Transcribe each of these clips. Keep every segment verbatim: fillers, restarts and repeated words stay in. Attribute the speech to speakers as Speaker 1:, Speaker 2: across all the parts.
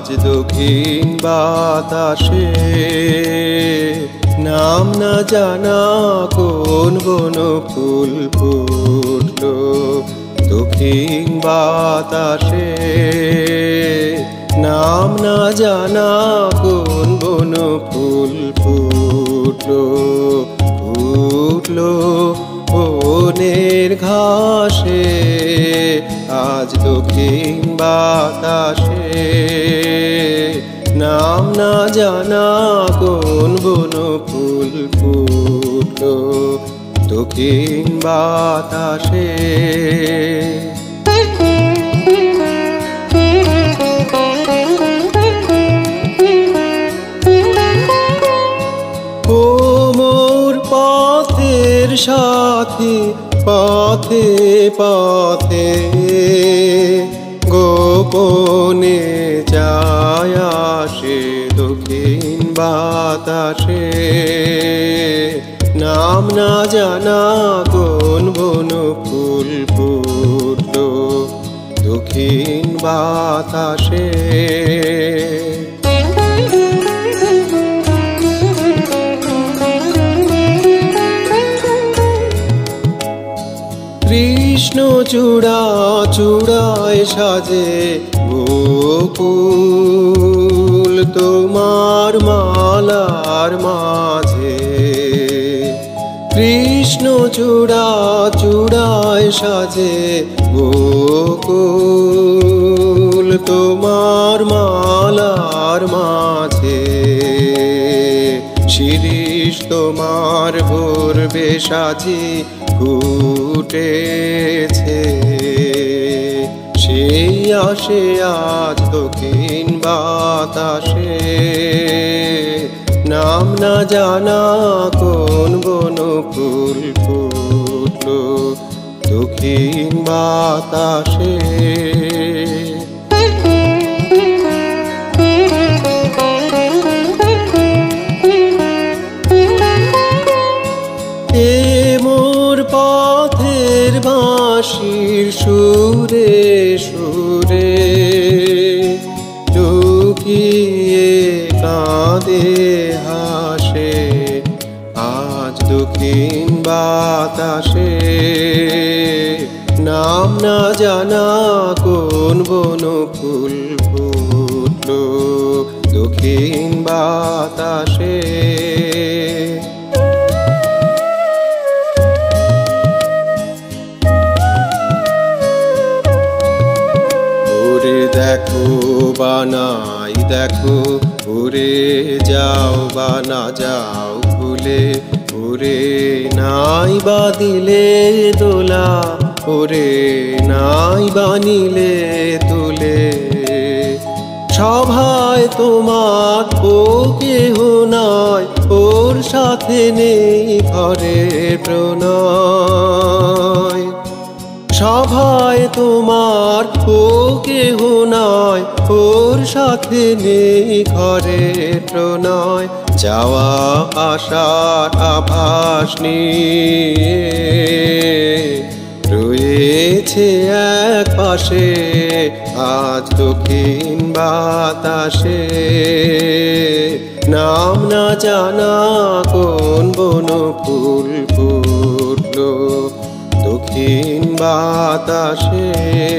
Speaker 1: আজ দক্ষিণ বাতাসে নাম না জানা কোন বন ফুল ফুটলো দক্ষিণ বাতাসে নাম না জানা কোন বন ফুল ফুটলো ফুটলো বনের ঘাসে আজ দক্ষিণ বাতাসে নাম না জানা কোন বন ফুল ফুটলো দক্ষিণ বাতাসে ও মোর পথের সাথী পথে পথে গোপনে যায় আসে দক্ষিণ বাতাসে নাম না জানা কোন বন ফুল ফুটলো দক্ষিণ বাতাসে কৃষ্ণ চূড়া চূড়ায় সাজে গোকুল তোমার মালার মাঝে কৃষ্ণ চূড়া চূড়ায় সাজে গোকুল তোমার মালার মাঝে শিরিষ তোমার ভোরবে সাজি ফুটেছে সেই আসে আজ দক্ষিণ বাতাসে নাম না জানা কোন বন ফুল ফুটলো দক্ষিণ বাতাসে পথের বাঁশির সুরে সুরে লুকিয়ে কাঁদে হাসে আজ দক্ষিণ বাতাসে নাম না জানা কোন বন ফুল ফুটলো দক্ষিণ বাতাসে দেখো বানাই দেখো উড়ে যাও বা না যাও ভুলে উড়ে নাই বাদিলে দোলা ওরে নাই বানিলে তুলে সভায় তোমার ও কেহ নাই ওর সাথে নেই ঘরে প্রণয় সভায় তোমার ও কেহ নাই ওর সাথে নেই ঘরে প্রণয় যাওয়া আশার আভাস নিয়ে রয়েছে এক পাশে আজ দক্ষিণ বাতাসে নাম না জানা কোন বন ফুল ফুটলো দক্ষিণ বাতাসে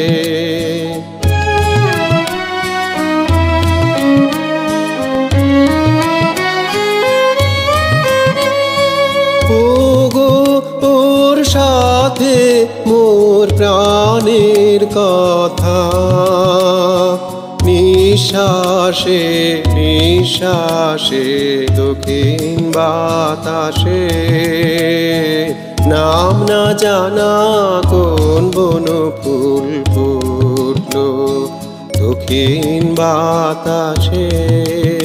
Speaker 1: ওগো ওর সাথে মোর প্রাণের কথা নিঃশ্বাসে নিঃশ্বাসে দক্ষিণ বাতাসে নাম না জানা কোন বন ফুল ফুটলো দক্ষিণ বাতাসে।